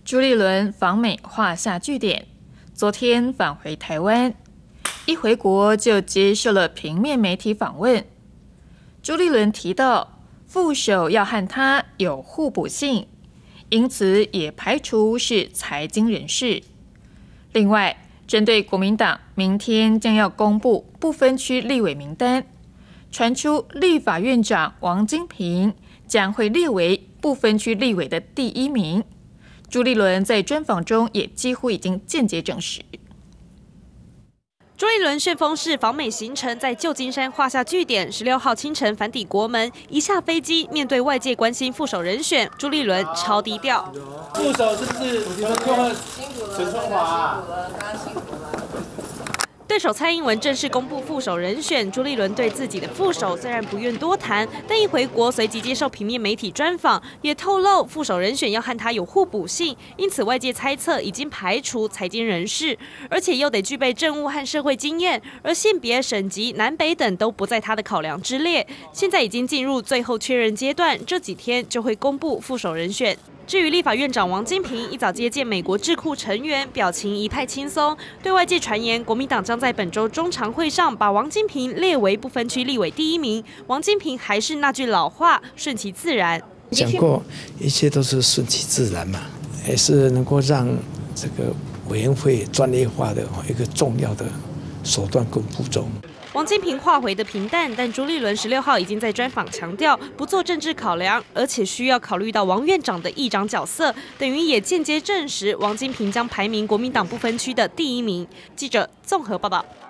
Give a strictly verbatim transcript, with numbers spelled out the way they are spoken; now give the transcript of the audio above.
朱立伦访美画下句点，昨天返回台湾，一回国就接受了平面媒体访问。朱立伦提到，副手要和他有互补性，因此也排除是财经人士。另外，针对国民党明天将要公布不分区立委名单，传出立法院长王金平将会列为不分区立委的第一名。朱立伦在专访中也几乎已经间接证实。 朱立伦旋风式访美行程在旧金山画下句点，十六号清晨返抵国门，一下飞机，面对外界关心副手人选，朱立伦超低调。 副手是不是用了陈春华啊？ 对手蔡英文正式公布副手人选，朱立伦对自己的副手虽然不愿多谈，但一回国随即接受平面媒体专访，也透露副手人选要和他有互补性，因此外界猜测已经排除财经人士，而且又得具备政务和社会经验，而性别、省级、南北等都不在他的考量之列。现在已经进入最后确认阶段，这几天就会公布副手人选。至于立法院长王金平一早接见美国智库成员，表情一派轻松。对外界传言，国民党将在本周中常会上把王金平列为不分区立委第一名。王金平还是那句老话，顺其自然。 讲过，一切都是顺其自然嘛，也是能够让这个委员会专业化的一个重要的手段跟步骤。 王金平话回的平淡，但朱立伦十六号已经在专访强调不做政治考量，而且需要考虑到王院长的议长角色，等于也间接证实王金平将排名国民党不分区的第一名。记者综合报道。